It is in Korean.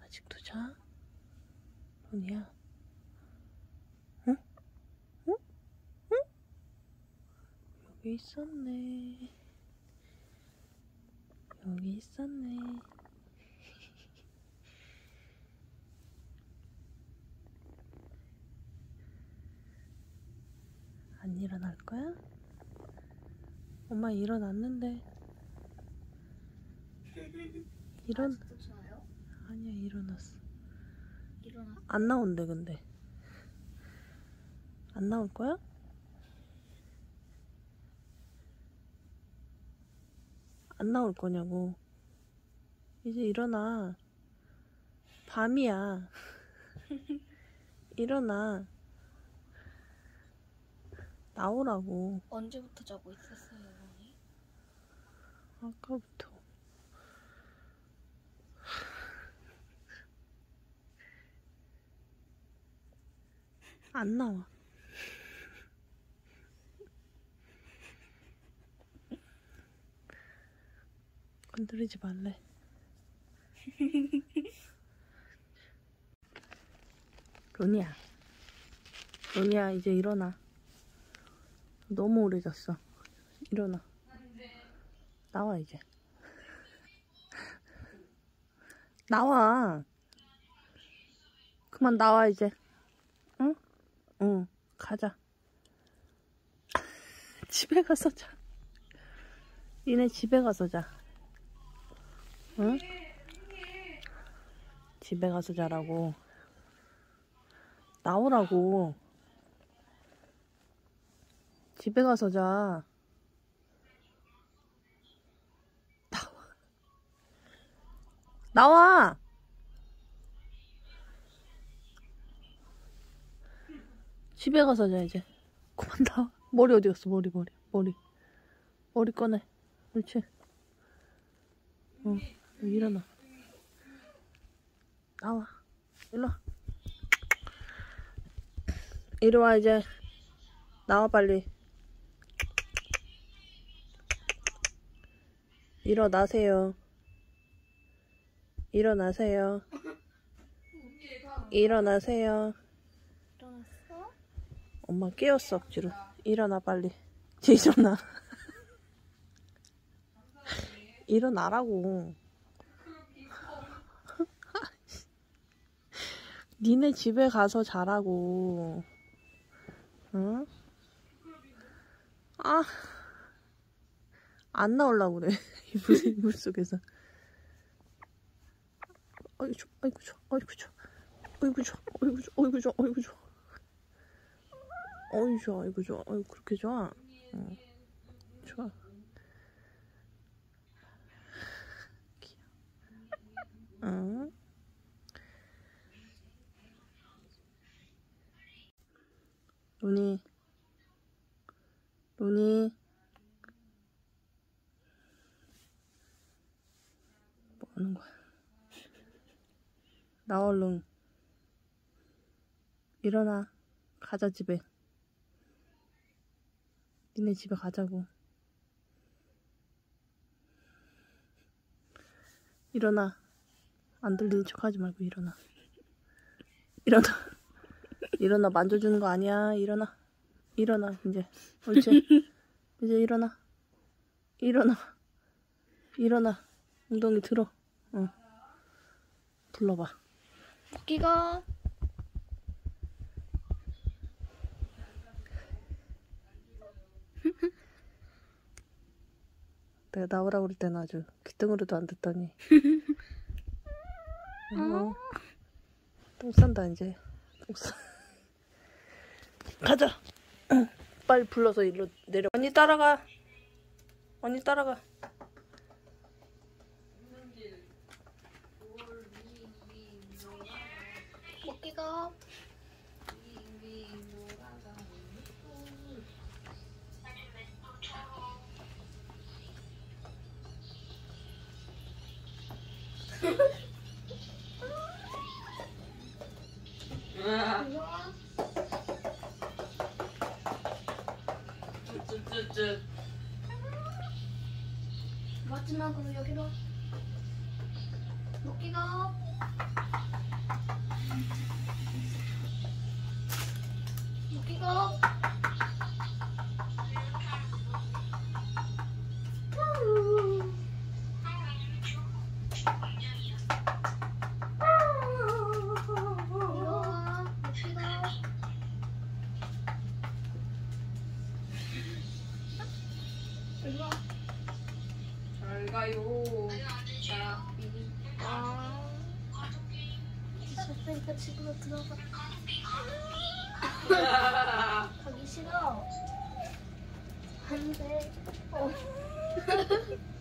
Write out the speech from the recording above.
아직도 자? 로니야? 응? 응? 응? 여기 있었네. 여기 있었네. 안 일어날 거야? 엄마 일어났는데. 아직도 자요? 아니야, 일어났어. 일어났어? 안 나온대, 근데. 안 나올 거야? 안 나올 거냐고. 이제 일어나. 밤이야. 일어나. 나오라고. 언제부터 자고 있었어요, 언니? 아까부터. 안 나와. 건드리지 말래. 로니야. 로니야, 이제 일어나. 너무 오래 잤어. 일어나. 나와, 이제. 나와. 그만 나와, 이제. 응? 응, 가자. 집에 가서 자. 니네 집에 가서 자. 응? 집에 가서 자라고. 나오라고. 집에 가서 자. 나와! 집에 가서 자, 이제. 그만 나와. 머리 어디 갔어, 머리. 머리 꺼내. 그렇지. 응, 일어나. 나와. 일로 와. 이리 와, 이제. 나와, 빨리. 일어나세요. 일어나세요. 일어나세요. 일어났어? 엄마 깨웠어, 억지로. 일어나, 빨리. 이제 일어나. 일어나라고. 니네 집에 가서 자라고. 응? 아, 안 나오려고 그래. 이불 속에서. 아이고, 좋아, 아이고, 좋아, 아이고, 좋아. 아이고, 좋아, 아이고, 좋아, 아이고, 좋아, 아이고, 좋아. 어이, 좋아, 아이고, 좋아. 아이고, 그렇게 좋아? 응. 좋아. 귀여워. 응? 로니. 로니. 뭐 하는 거야? 나와, 얼른. 일어나. 가자, 집에. 니네 집에 가자고. 일어나. 안 들리는 척 하지 말고 일어나. 일어나. 일어나. 만져주는 거 아니야. 일어나. 일어나, 이제. 옳지. 이제 일어나. 일어나. 일어나. 엉덩이 들어. 응. 불러봐. 토끼가 내가 나오라고 그럴 때는 아주 귀등으로도 안 듣더니. 똥 싼다, 이제. 똥 싸. 가자. 빨리 불러서 일로 내려. 언니 따라가. 언니 따라가. 토끼가 마지막으로 여기로 토끼가 됐으니까 집으로 들어가. 가기 싫어. 안 돼.